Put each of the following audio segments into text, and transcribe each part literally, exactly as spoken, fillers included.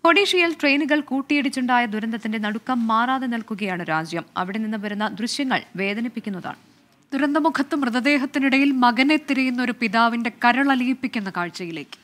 ഒഡീഷയിൽ ട്രെയിനുകൾ കൂട്ടിയിടിച്ചുണ്ടായ ദുരന്തത്തിന്റെ നടുക്കം മാറാതെ നിൽക്കുകയാണ് രാജ്യം. അവിടെ നിന്ന് വരുന്ന ദൃശ്യങ്ങൾ വേദനിപ്പിക്കുന്നതാണ്. ദുരന്തമുഖത്ത് മൃതദേഹത്തിനിടയിൽ മകനെ തിരയുന്ന ഒരു പിതാവിന്റെ കരളലിയിപ്പിക്കുന്ന കാഴ്ചയിലേക്ക്.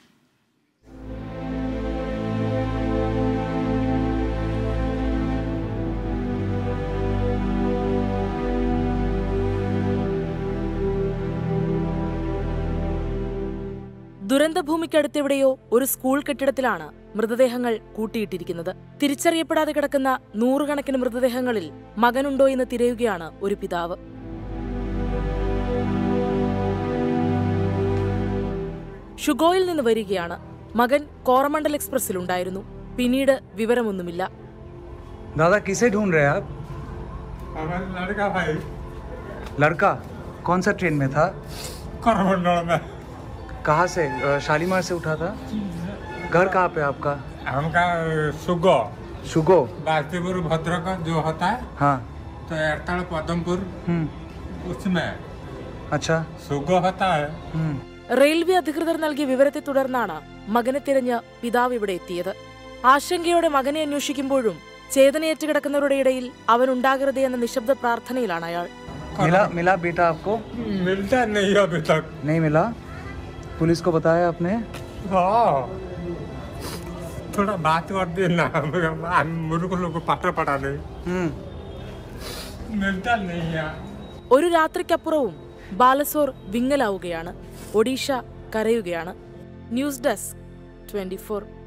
ദുരന്തഭൂമിക്കടുത്തെവിടെയോ ഒരു സ്കൂൾ കെട്ടിടത്തിലാണ് മൃതദേഹങ്ങൾ കൂട്ടിയിട്ടിരിക്കുന്നത്. തിരിച്ചറിയപ്പെടാതെ കിടക്കുന്ന നൂറുകണക്കിന് മൃതദേഹങ്ങളിൽ മകനുണ്ടോ എന്ന് തിരയുകയാണ് ഒരു പിതാവ്. ഷുഗോയിൽ നിന്ന് വരികയാണ്. മകൻ കോറമണ്ഡൽ എക്സ്പ്രസിലുണ്ടായിരുന്നു. പിന്നീട് വിവരമൊന്നുമില്ല. दादा किसे ढूंढ रहे हैं आप? हमारा लड़का भाई। लड़का कौन सा ट्रेन में था? कोरमंडल में। कहाँ से? शालीमार से उठा था? घर कहाँ पे आपका? हमका सुगो। शुगो? बास्तीपुर भद्रक जो होता है। हाँ। तो एरताल पदमपुर उसमें। अच्छा। सुगो होता है। റെയിൽവേ അധികൃതർ നൽകിയ വിവരത്തെ തുടർന്നാണ് മകനെ തിരഞ്ഞ് പിതാവ് ഇവിടെ എത്തിയത്. ആശങ്കയോടെ മകനെ അന്വേഷിക്കുമ്പോഴും ചേതനയേറ്റ് കിടക്കുന്നവരുടെ ഇടയിൽ അവൻ ഉണ്ടാകരുതേ എന്ന നിശബ്ദ പ്രാർത്ഥനയിലാണ് അയാൾ. मिला मिला बेटा आपको? मिलता नहीं अभी तक। नहीं मिला? पुलिस को बताया आपने? हाँ, थोड़ा बात कर देना, मुझे को लोग पाटा पड़ा नहीं। मिलता नहीं है. ഒരു രാത്രിക്കപ്പുറവും ബാലസോർ വിങ്ങലാവുകയാണ്. ഒഡീഷ കരയുകയാണ്. News desk twenty four.